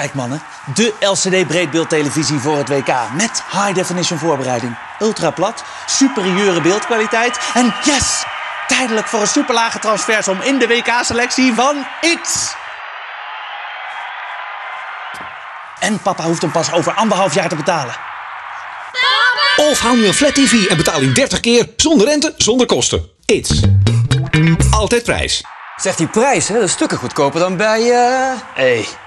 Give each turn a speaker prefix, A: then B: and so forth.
A: Kijk mannen, de LCD breedbeeldtelevisie voor het WK met high definition voorbereiding. Ultra plat, superieure beeldkwaliteit en yes! Tijdelijk voor een superlage transfersom in de WK-selectie van X. En papa hoeft hem pas over 1,5 jaar te betalen.
B: Papa! Of hou nu een flat TV en betaal in 30 keer zonder rente, zonder kosten. It's altijd prijs.
C: Zegt die prijs, hè? Dat is stukken goedkoper dan bij...
A: Hey,